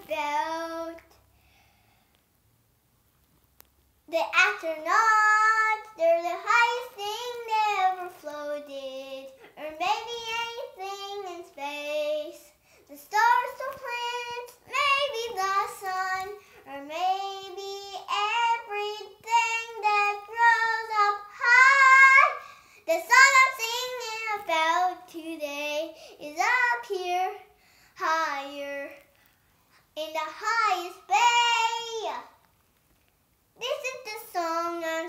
about the astronauts. They're the highest thing that ever floated, or maybe anything in space. The stars, the planets, maybe the sun, or maybe everything that grows up high. The song I'm singing about today is up here, higher, in the highest bay. This is the song I'm